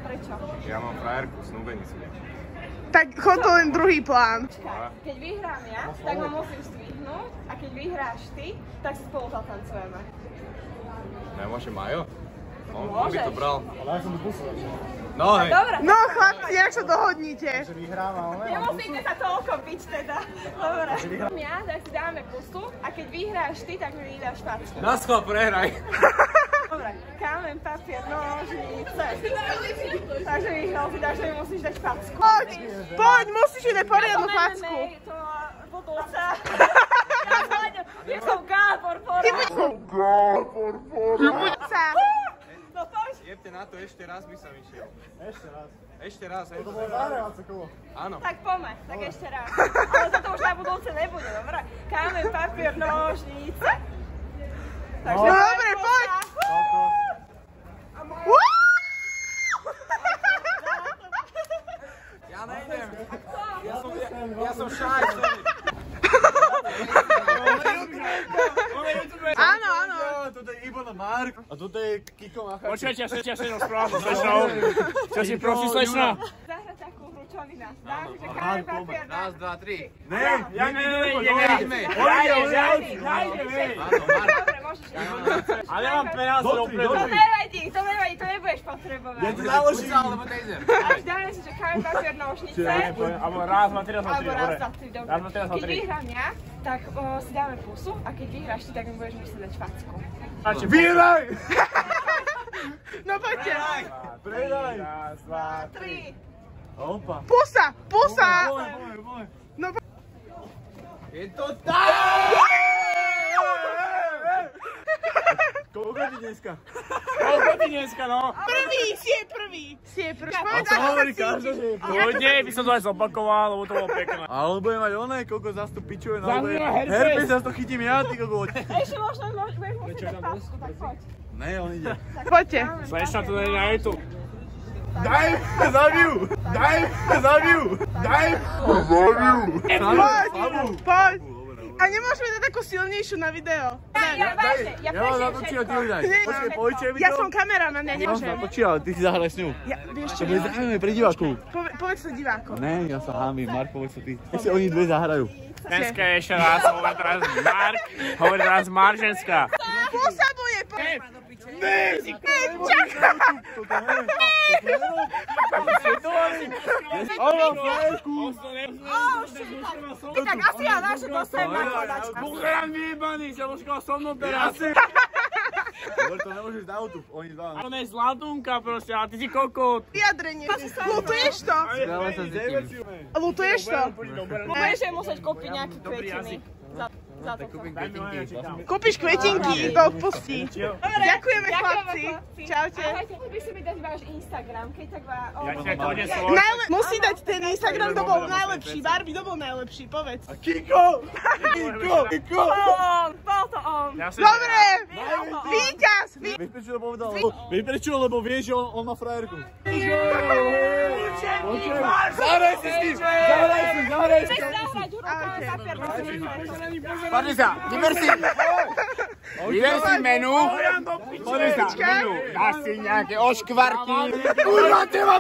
Prečo? Ja mám frajerku, snúbenicu. Tak chod to len druhý plán. Keď vyhrám ja, tak ho musím zdvihnúť a keď vyhráš ty, tak si spolu zatancujeme. Nemôže Majo? On by Môžeš. to bral. Ale ja som to pustil. No hej. Dobre. No chlapci, jak sa dohodnite? Že vyhráva, ale Nemusíte sa toľko byť teda. Dobre. Ja, tak si dáme pusu a keď vyhráš ty, tak mi vydáš facku. Na schvál prehraj. Dobre. Kameň, papier, nožnice. Takže vyhral si, takže mi musíš dať facku. Poď, musíš mi dať poriadnu facku. To budúca. Ja som Gábor, Ty buď sa. No poď. Jebte na to, ešte raz by som išiel. ešte raz. Ešte raz, hej. To bolo zahrávace kolo. Áno. Tak poďme, tak ešte raz. Ale toto už na budúce nebude, dobré? Kameň, papier, nožnice. Takže No dobre, poď. Ja nejdem. Ja som šaj. Áno, áno. Toto je Ivo na Mark. A toto je Kiko Macha. Počujete, ja sa rozprávam, slečnou. Čo si prosí, slečná? Zahrať takú hru, čo vy nás dá, že kameň, papier, Raz, dva, tri. Ne, ja Ideme. Áno, Mark. Dobre, môžeš. Ale ja mám peniaze dopredu. To nevadí, to nebudeš potrebovať. Ja ti naložím. Alebo taser. Až dáme si, že kameň, papier, nožnice. Alebo raz, dva, tri, raz, dva, tri. Alebo raz, dva, tri, dobre. Raz, dva, tri, raz, dva, Keď tri. vyhrám ja, tak si dáme pusu a keď vyhráš ty, tak mi budeš musieť dať facku. Vyhraj! No poďte. Predaj! Raz, dva, Tri. Opa. Pusa, pusa. Poď. No Je to tak! Koľko ti dneska? Koľko ty dneska, no? prvý, si je prvý. Si je prvý. A to hovorí každý, že je prvý. Kľudne by som to aj zopakoval, lebo to bolo pekné. Ale bude mať oné, koľko zás tu pičuje na Zás obe. má herpes. Herpes, zás to chytím ja, ty koľko. Ešte možno budeš musieť dať facku, tak poď. Ne, on ide. Poďte. Slečná to nie je na YouTube. Daj me zabiju! Daj me zabiju! Daj me zabiju! Poď. A nemôžeme dať takú silnejšiu na video. Ja vážne, ja Ja mám prešiem natočil, ty všetko. ho daj. Počkej, pojďte mi to. Ja som kameraman, ja Ja som nemôžem. natočil, ale ty si zahraj s ňou. Ja, vieš čo, To bude zaujímavé pre divákov. povedz to divákom. Ne, ja sa hámim, Mark, povedz to ty. Nech si oni dve zahrajú. Dneska je ešte raz, hovorí teraz Mark, hovorí teraz Marženská. Pusa bude, poď. Tak asi ja naše dostane nakladať. Buchran vyjebaný, sa ložkal so mnou teraz. Dobre, to nemôžeš na YouTube, oni dva. To je zlatunka proste, a ty si kokot. Vyjadrenie. Lutuješ to? Dáva sa s niekým. Lutuješ to? Budeš jej musieť kúpiť nejaké kvetiny. Za to. Kúpiš kvetinky, to odpustí. Ďakujeme chlapci. Čaute. Ahojte, by si mi dať váš Instagram, keď tak vás... Musí dať ten Instagram, kto bol najlepší. Barbie, kto bol najlepší, povedz. Kiko! Kiko! Kiko! Bol to on. Dobre, víťaz. Vieš prečo to povedal? Vieš prečo? Lebo vieš, že on má frajerku. Zahraj si s tým! Zahraj si! Chceš zahrať hru, kameň, papier, nožnice. Pozri sa, vyber si menu, pozri sa, menu, dáš si nejaké oškvarky, kurva, teba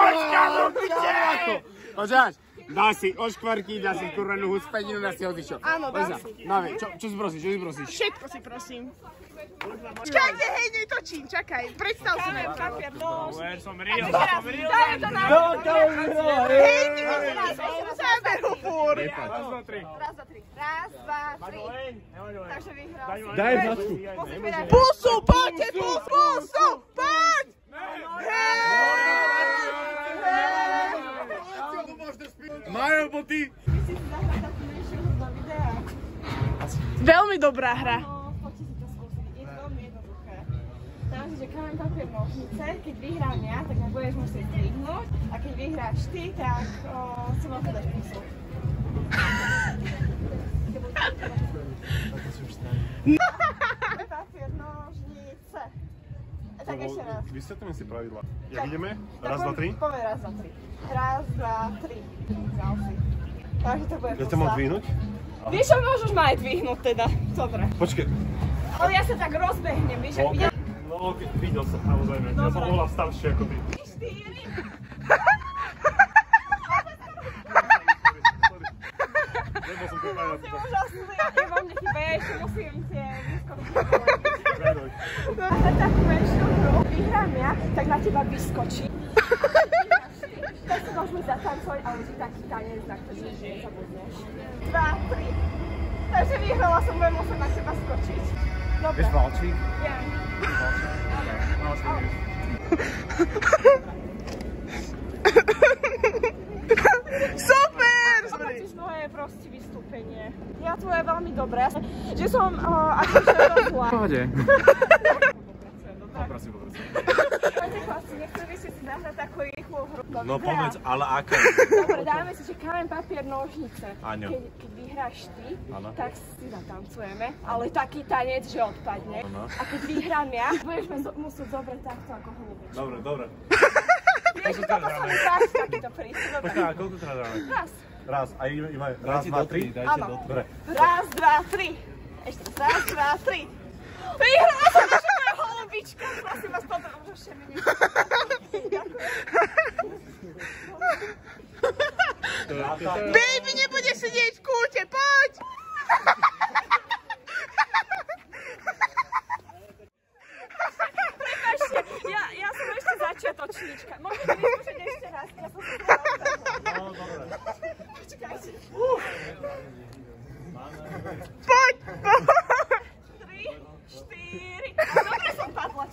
počkáš, dáš si oškvarky, dáš si kurvenú huspeninu, dáš si odišo. Áno, dám si. Dáme, čo si prosíš, Všetko si prosím. Čakajte, hej, netočím, čakaj. Predstav si Kameň, nám. papier, nožnice. Som real. Dáme to na... Hej, ty záber ho fúr. Raz, dva, tri. Raz, dva, tri. Raz, dva, tri. Takže vyhral si. Daj facku. Musíš mi dať... Pusu, poďte, pusu, poď. Majo, bo ty... Si zahrať takú menšiu hru do videa. Veľmi dobrá hra. Poďte si to skúsiť, je to veľmi jednoduché. Tam si, že kameň, papier, nožnice, keď vyhrám ja, tak ma budeš musieť zdvihnúť a keď vyhráš ty, tak si môžeš dať pusu. Papier, nožnice. Tak ešte raz. Vysvetlíme si pravidla. Jak ideme? Raz, dva, tri? Povej raz, dva, tri. Raz, dva, tri. Vzal si. Takže to bude Ja ťa mám pusa. dvihnúť? Vieš, čo môžeš ma aj dvihnúť teda. Dobre. Počkej. Ale ja sa tak rozbehnem, vieš, ak idem... No, videl som, samozrejme. Ja som oveľa starší ako ty. 4, Lebo som kúkal na To je úžasné, ja vám nechýba, ja ešte musím tie výskoky. A za takú menšiu hru vyhrám ja, tak na teba vyskočí. Tak sa môžeme zatancovať, ale už je taký tanec, na ktorý nezabudneš. 2, 3. Takže vyhrala som, budem musieť na teba skočiť. Dobre. Vieš valčík? Ja. Super! Zopačíš moje proste vystúpenie. Ja tu je veľmi dobré, že som akože rozhľa. Pohode. Poďte chlapci, nechceli by ste si zahrať takú rýchlu hru. No povedz, ale aká? Dobre, dáme si, že kameň, papier, nožnice. Áno. Keď vyhráš ty, Áno. tak si zatancujeme, ale taký tanec, že odpadne. Áno. A keď vyhrám ja, budeš ma musieť zobrať takto, ako holubičku. Dobre, dobre. Vieš, že toto som práve takýto prístup. Dobre. Počkaj, a koľkokrát dáme? Raz. Raz, a ima raz, dva, tri? Áno. Dobre. Raz, dva, tri. Ešte raz, dva, tri. Vyhrala som, že moja holubička. Prosím vás, potom už ešte mi Baby, nebudeš sedieť v kúte, poď! Prepačte, ja som ešte začiatočníčka. Môžete vyskúšať ešte raz. Ja som si to No, dobre. Počkajte. Poď! 3, 4. Dobre som padla.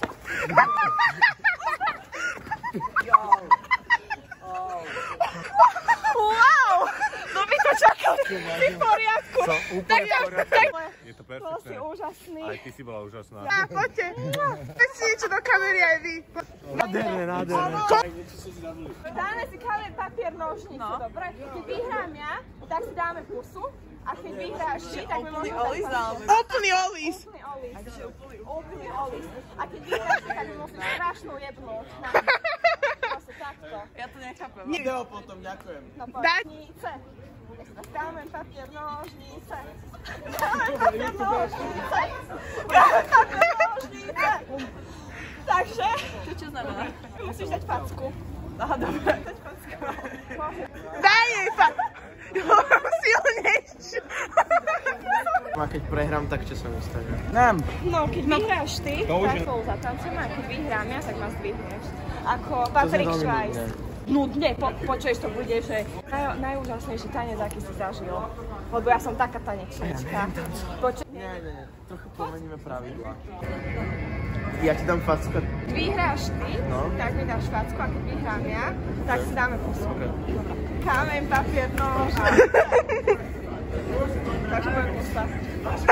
Wow! No by to čakal. Ty v poriadku. Úplne v poriadku. Je to Bol si perfektné. úžasný. Aj ty si bola úžasná. Á, poďte. Poďte si niečo do kamery aj vy. Nádherné, nádherné. Dáme si kameň, papier, nožnicu, dobre? Keď vyhrám ja, tak si dáme pusu. A keď vyhráš ty, tak my môžeme dať papier. Úplný olís. Úplný olís. Úplný olís. A keď vyhráš ty, tak my musíme strašnú jebnúť. Proste takto. Ja to nechápem. Video potom, ďakujem. No Daj. nožnice. Kameň, papier, nožnice. Kameň, papier, nožnice. Kameň, papier, nožnice. Takže... Čo znamená? Musíš dať facku. Aha, dobre. Dať facku. Môžeš. Daj jej silnejšiu. A keď prehrám, tak čo sa mi stane? No, keď vyhráš ty, tak spolu zatancujeme, a keď vyhrám ja, tak ma zdvihneš. Ako Patrik Švajs. Nudne, počuješ, to bude, že najúžasnejší tanec, aký si zažil. Lebo ja som taká tanečnička. Nie, trochu pomeníme pravidla. Ja ti dám facku. Keď vyhráš ty, tak mi dáš facku, a keď vyhrám ja, tak si dáme pusu. Kameň, papier, nož. Takže budem pusta.